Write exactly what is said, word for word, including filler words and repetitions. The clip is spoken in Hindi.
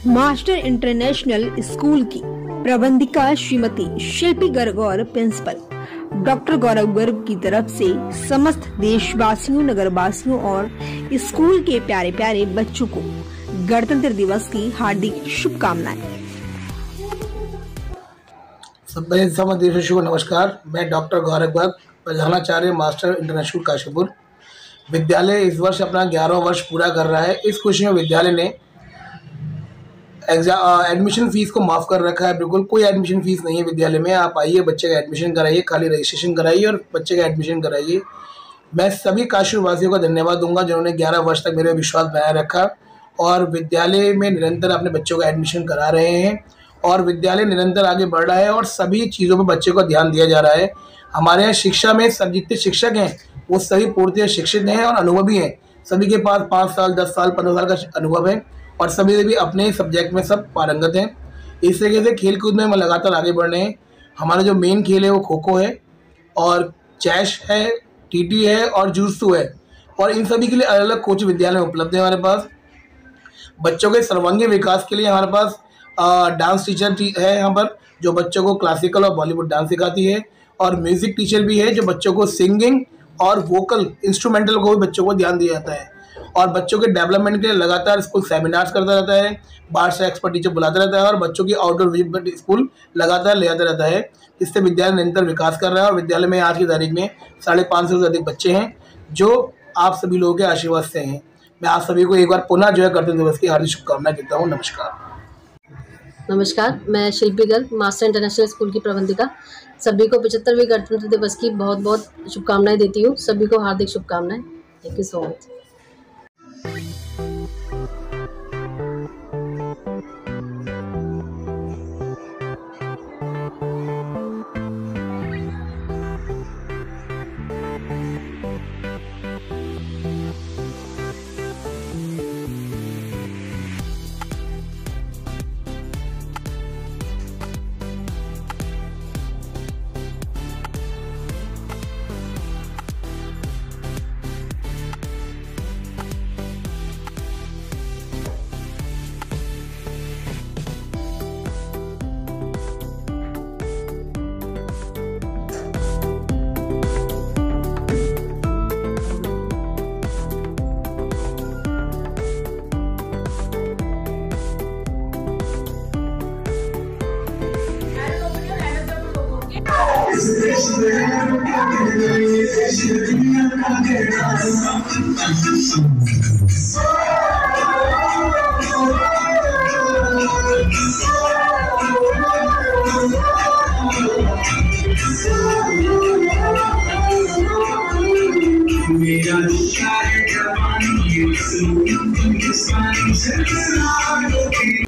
मास्टर इंटरनेशनल स्कूल की प्रबंधिका श्रीमती शिल्पी गर्ग और प्रिंसिपल डॉक्टर गौरव गर्ग की तरफ से समस्त देशवासियों, नगरवासियों और स्कूल के प्यारे प्यारे बच्चों को गणतंत्र दिवस की हार्दिक शुभकामनाएं। सब देशवासियों को नमस्कार। मैं डॉक्टर गौरव गर्ग, प्रधानाचार्य मास्टर इंटरनेशनल काशीपुर विद्यालय इस वर्ष अपना ग्यारहवां वर्ष पूरा कर रहा है। इस खुशी में विद्यालय ने एडमिशन फीस को माफ़ कर रखा है। बिल्कुल कोई एडमिशन फीस नहीं है विद्यालय में। आप आइए, बच्चे का एडमिशन कराइए, खाली रजिस्ट्रेशन कराइए और बच्चे का एडमिशन कराइए। मैं सभी काशीपुरवासियों का धन्यवाद दूंगा जिन्होंने ग्यारह वर्ष तक मेरे विश्वास बनाए रखा और विद्यालय में निरंतर अपने बच्चों का एडमिशन करा रहे हैं और विद्यालय निरंतर आगे बढ़ रहा है और सभी चीज़ों पर बच्चे को ध्यान दिया जा रहा है। हमारे यहाँ शिक्षा में सब जितने शिक्षक हैं वो सभी पूर्णतः शिक्षित हैं और अनुभवी हैं। सभी के पास पाँच साल दस साल पंद्रह साल का अनुभव है और सभी भी अपने सब्जेक्ट में सब पारंगत हैं। इस तरीके से खेल कूद में हम लगातार आगे बढ़ रहे हैं। हमारा जो मेन खेल है वो खो खो है और चैश है, टीटी है और जूडोजू है और इन सभी के लिए अलग अलग कोच विद्यालय में उपलब्ध है। हमारे पास बच्चों के सर्वांगीण विकास के लिए हमारे पास आ, डांस टीचर है यहाँ पर जो बच्चों को क्लासिकल और बॉलीवुड डांस सिखाती है और म्यूज़िक टीचर भी है जो बच्चों को सिंगिंग और वोकल इंस्ट्रूमेंटल को भी बच्चों को ध्यान दिया जाता है और बच्चों के डेवलपमेंट के लिए लगातार स्कूल सेमिनार्स करता रहता है, बाहर से एक्सपर्ट टीचर बुलाता रहता है और बच्चों की आउटडोर विजिट स्कूल लगातार ले आता रहता है। इससे विद्यालय निरंतर विकास कर रहा है और विद्यालय में आज की तारीख में साढ़े पाँच सौ से अधिक बच्चे हैं जो आप सभी लोगों के आशीर्वाद से हैं। मैं आप सभी को एक बार पुनः जो है गणतंत्र दिवस की हार्दिक शुभकामनाएं देता हूँ। नमस्कार। नमस्कार, मैं Shilpi Garg, Master International School की प्रबंधिका, सभी को पचहत्तरवीं गणतंत्र दिवस की बहुत बहुत शुभकामनाएं देती हूँ। सभी को हार्दिक शुभकामनाएं। Thank you so much. मेरा दिल है जवानी, ये सुन, ये सारी